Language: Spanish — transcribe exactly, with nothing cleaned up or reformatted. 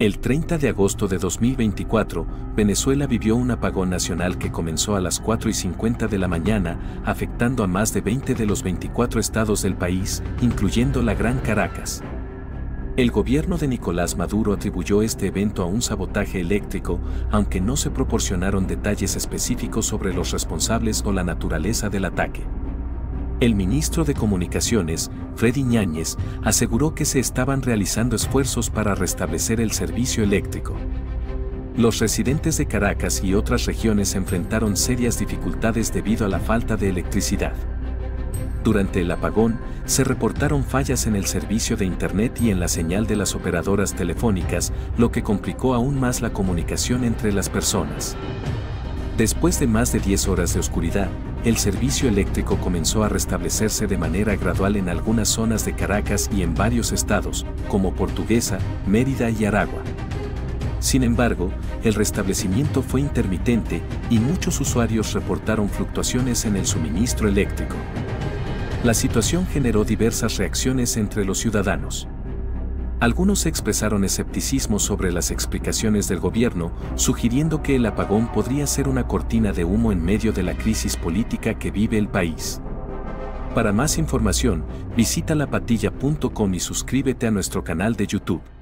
El treinta de agosto de dos mil veinticuatro, Venezuela vivió un apagón nacional que comenzó a las cuatro y cincuenta de la mañana, afectando a más de veinte de los veinticuatro estados del país, incluyendo la Gran Caracas. El gobierno de Nicolás Maduro atribuyó este evento a un sabotaje eléctrico, aunque no se proporcionaron detalles específicos sobre los responsables o la naturaleza del ataque. El ministro de Comunicaciones, Freddy Ñáñez, aseguró que se estaban realizando esfuerzos para restablecer el servicio eléctrico. Los residentes de Caracas y otras regiones enfrentaron serias dificultades debido a la falta de electricidad. Durante el apagón, se reportaron fallas en el servicio de Internet y en la señal de las operadoras telefónicas, lo que complicó aún más la comunicación entre las personas. Después de más de diez horas de oscuridad, el servicio eléctrico comenzó a restablecerse de manera gradual en algunas zonas de Caracas y en varios estados, como Portuguesa, Mérida y Aragua. Sin embargo, el restablecimiento fue intermitente y muchos usuarios reportaron fluctuaciones en el suministro eléctrico. La situación generó diversas reacciones entre los ciudadanos. Algunos expresaron escepticismo sobre las explicaciones del gobierno, sugiriendo que el apagón podría ser una cortina de humo en medio de la crisis política que vive el país. Para más información, visita la patilla punto com y suscríbete a nuestro canal de YouTube.